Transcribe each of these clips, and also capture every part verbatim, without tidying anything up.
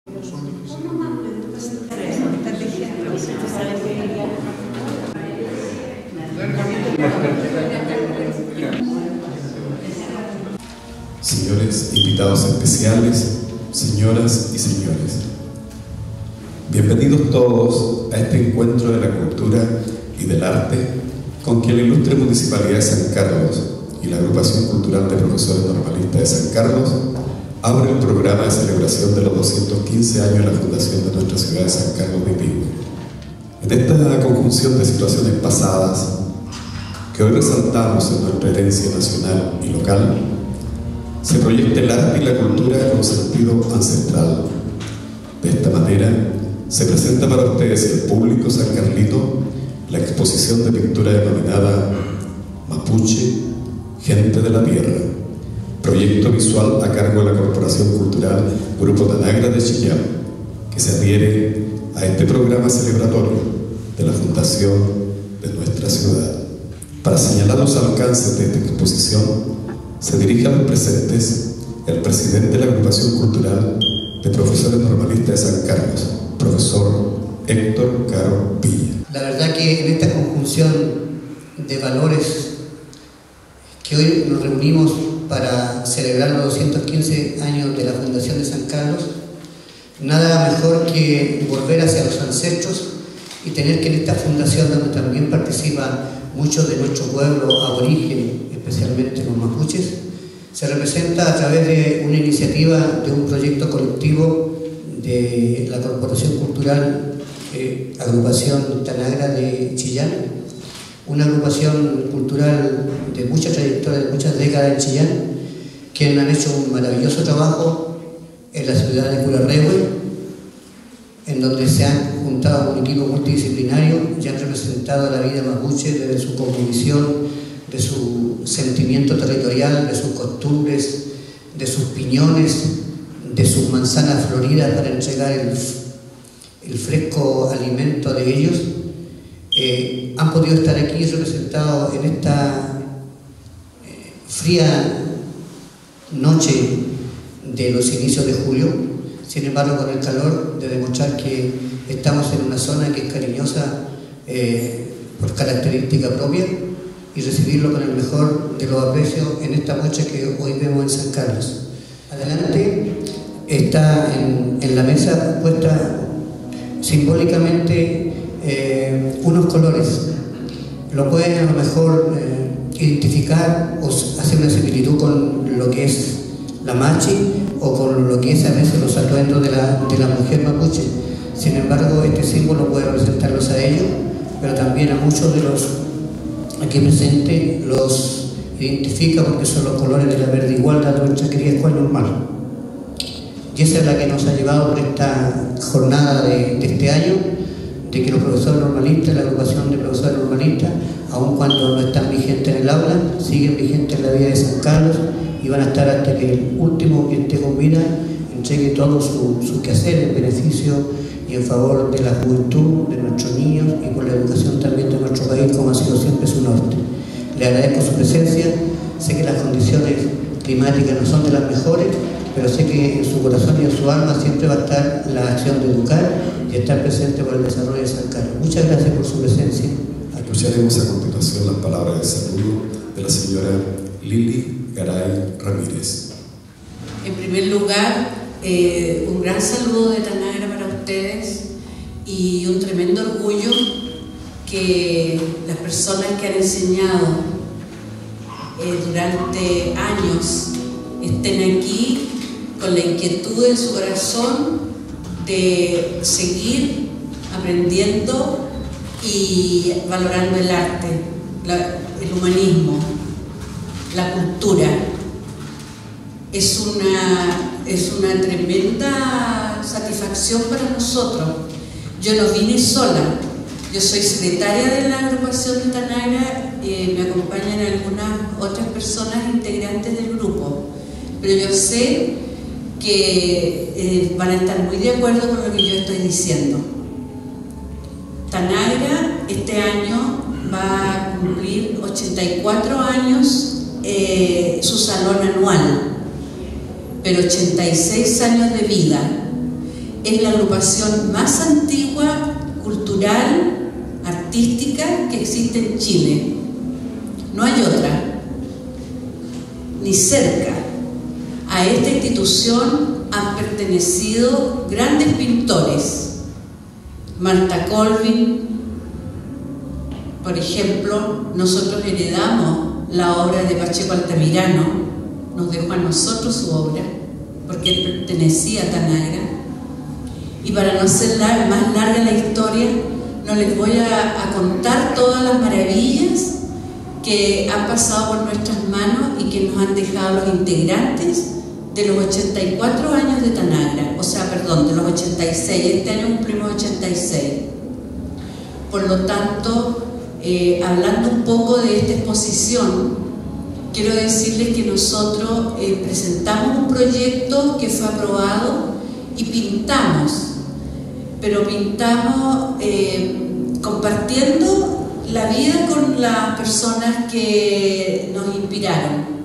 Señores invitados especiales, señoras y señores, bienvenidos todos a este encuentro de la cultura y del arte con que la ilustre Municipalidad de San Carlos y la Agrupación Cultural de Profesores Normalistas de San Carlos abre el programa de celebración de los doscientos quince años de la fundación de nuestra ciudad de San Carlos de Ipigüe. En esta conjunción de situaciones pasadas que hoy resaltamos en nuestra herencia nacional y local, se proyecta el arte y la cultura con sentido ancestral. De esta manera, se presenta para ustedes y el público sancarlito la exposición de pintura denominada Mapuche, Gente de la Tierra, proyecto visual a cargo de la Corporación Cultural Grupo Tanagra de Chillán, que se adhiere a este programa celebratorio de la fundación de nuestra ciudad. Para señalar los alcances de esta exposición, se dirige a los presentes el presidente de la Agrupación Cultural de Profesores Normalistas de San Carlos, profesor Héctor Caro Villa. La verdad que en esta conjunción de valores que hoy nos reunimos para celebrar los doscientos quince años de la Fundación de San Carlos, nada mejor que volver hacia los ancestros y tener que en esta fundación, donde también participan muchos de nuestro pueblo aborigen, especialmente los mapuches, se representa a través de una iniciativa de un proyecto colectivo de la Corporación Cultural eh, Agrupación Tanagra de Chillán, una agrupación cultural de mucha trayectoria, de muchas décadas en Chillán, que han hecho un maravilloso trabajo en la ciudad de Curarrehue, en donde se han juntado un equipo multidisciplinario y han representado la vida mapuche desde su cosmovisión, de su sentimiento territorial, de sus costumbres, de sus piñones, de sus manzanas floridas para entregar el, el fresco alimento de ellos. Eh, han podido estar aquí representados en esta eh, fría noche de los inicios de julio, sin embargo con el calor de demostrar que estamos en una zona que es cariñosa eh, por característica propia, y recibirlo con el mejor de los aprecios en esta muestra que hoy vemos en San Carlos. Adelante está en, en la mesa puesta simbólicamente eh, unos colores. Lo pueden a lo mejor eh, identificar o hacer una similitud con lo que es la machi o con lo que es a veces los atuendos de la, de la mujer mapuche. Sin embargo, este símbolo puede representarlos a ellos, pero también a muchos de los aquí presentes los identifica porque son los colores de la verde igualdad de nuestra querida escuela normal. Y esa es la que nos ha llevado por esta jornada de, de este año, de que los profesores normalistas, la agrupación de profesores normalistas, aun cuando no están vigentes en el aula, siguen vigentes en la vida de San Carlos y van a estar hasta que el último que esté con vida entregue todo su, su quehacer en beneficio y en favor de la juventud, de nuestros niños y por la educación también de nuestro país, como ha sido siempre su norte. Le agradezco su presencia, sé que las condiciones climáticas no son de las mejores, pero sé que en su corazón y en su alma siempre va a estar la acción de educar y estar presente por el desarrollo de San Carlos. Muchas gracias por su presencia. Escucharemos a continuación las palabras de saludo de la señora Lili Garay Ramírez. En primer lugar, eh, un gran saludo de Tanagra para ustedes y un tremendo orgullo que las personas que han enseñado eh, durante años estén aquí con la inquietud en su corazón de seguir aprendiendo y valorando el arte, la, el humanismo, la cultura. Es una, es una tremenda satisfacción para nosotros. Yo no vine sola, yo soy secretaria de la agrupación de Tanagra, eh, me acompañan algunas otras personas integrantes del grupo, pero yo sé que eh, van a estar muy de acuerdo con lo que yo estoy diciendo. Tanagra este año va a cumplir ochenta y cuatro años eh, su salón anual, pero ochenta y seis años de vida. es la agrupación más antigua, cultural, artística que existe en Chile. No hay otra, ni cerca. A esta institución han pertenecido grandes pintores. Marta Colvin, por ejemplo, nosotros heredamos la obra de Pacheco Altamirano, nos dejó a nosotros su obra, porque él pertenecía a Tanagra. Y para no hacer la, más larga la historia, no les voy a, a contar todas las maravillas que han pasado por nuestras manos y que nos han dejado los integrantes de los ochenta y cuatro años de Tanagra, o sea, perdón, de los ochenta y seis, este año cumplimos ochenta y seis. Por lo tanto, eh, hablando un poco de esta exposición, quiero decirles que nosotros eh, presentamos un proyecto que fue aprobado y pintamos, pero pintamos eh, compartiendo la vida con las personas que nos inspiraron.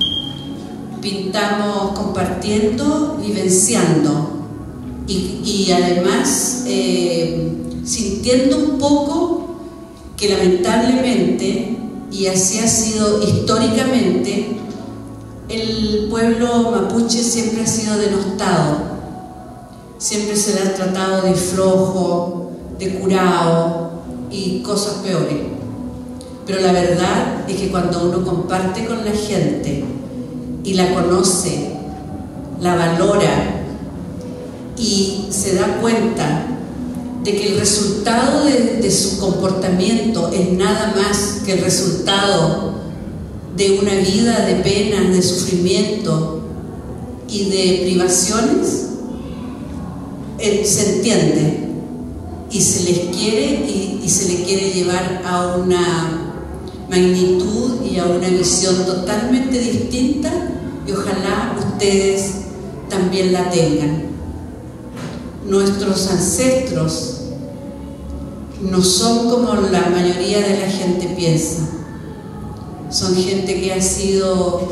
Pintamos compartiendo, vivenciando y, y además eh, sintiendo un poco que lamentablemente, y así ha sido históricamente, el pueblo mapuche siempre ha sido denostado, siempre se le ha tratado de flojo, de curao y cosas peores. Pero la verdad es que cuando uno comparte con la gente y la conoce, la valora y se da cuenta de que el resultado de, de su comportamiento es nada más que el resultado de una vida de penas, de sufrimiento y de privaciones, eh, se entiende y se les quiere y, y se les quiere llevar a una magnitud y a una visión totalmente distinta, y ojalá ustedes también la tengan. Nuestros ancestros no son como la mayoría de la gente piensa. Son gente que ha sido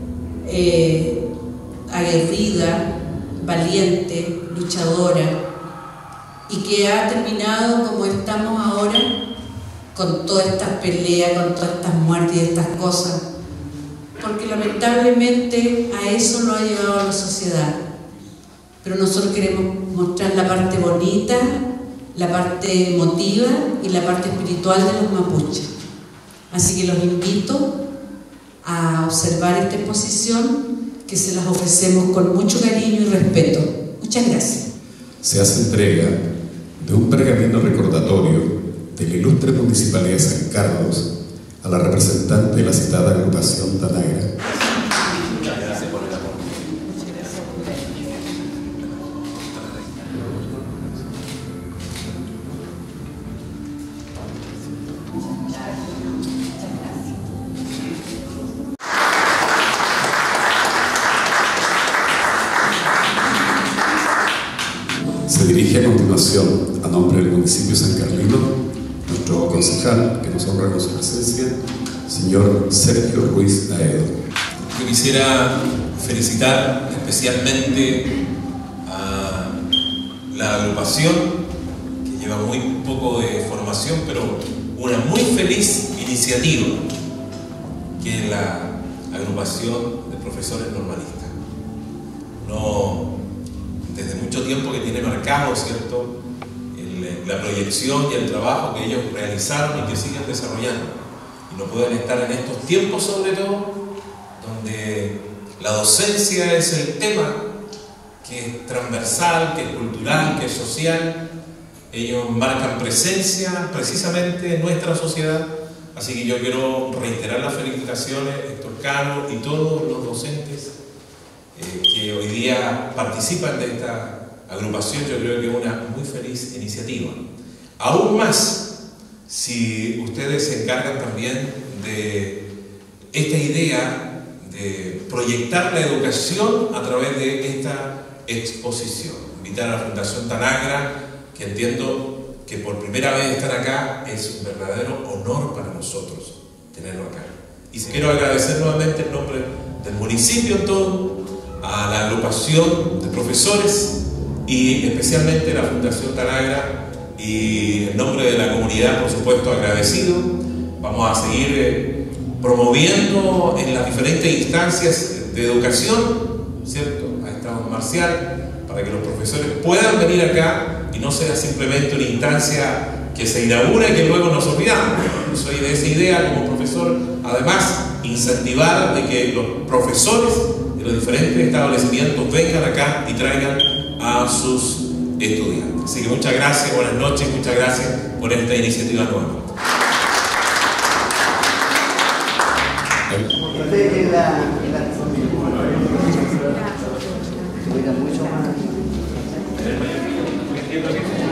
eh, aguerrida, valiente, luchadora, y que ha terminado como estamos ahora, con todas estas peleas, con todas estas muertes y estas cosas, porque lamentablemente a eso lo ha llevado a la sociedad. Pero nosotros queremos mostrar la parte bonita, la parte emotiva y la parte espiritual de los mapuches. Así que los invito a observar esta exposición, que se las ofrecemos con mucho cariño y respeto. Muchas gracias. Se hace entrega de un pergamino recordatorio de la ilustre Municipalidad de San Carlos a la representante de la citada agrupación Tanagra. Se dirige a continuación, a nombre del municipio sancarlino, nuestro concejal, que nos honra con su presencia, señor Sergio Ruiz Aedo. Yo quisiera felicitar especialmente a la agrupación, que lleva muy poco de formación, pero una muy feliz iniciativa, que es la agrupación de profesores normalistas. No, desde mucho tiempo que tiene marcado, ¿cierto?, el, la proyección y el trabajo que ellos realizaron y que siguen desarrollando. Y no pueden estar en estos tiempos, sobre todo, donde la docencia es el tema que es transversal, que es cultural, que es social. Ellos marcan presencia precisamente en nuestra sociedad. Así que yo quiero reiterar las felicitaciones, Héctor Carlos y todos los docentes eh, que hoy día participan de esta agrupación. Yo creo que es una muy feliz iniciativa. Aún más, si ustedes se encargan también de esta idea de proyectar la educación a través de esta exposición. Invitar a la Fundación Tanagra, que entiendo que por primera vez estar acá es un verdadero honor para nosotros tenerlo acá. Y quiero agradecer nuevamente en nombre del municipio todo, a la agrupación de profesores y especialmente la Fundación Tanagra, y en nombre de la comunidad, por supuesto, agradecido. Vamos a seguir eh, promoviendo en las diferentes instancias de educación, ¿cierto?, a Estado marcial, para que los profesores puedan venir acá y no sea simplemente una instancia que se inaugura y que luego nos olvidamos. Yo soy de esa idea como profesor, además, incentivar de que los profesores de los diferentes establecimientos vengan acá y traigan a sus estudiantes. Así que muchas gracias, buenas noches, muchas gracias por esta iniciativa nueva. La, la,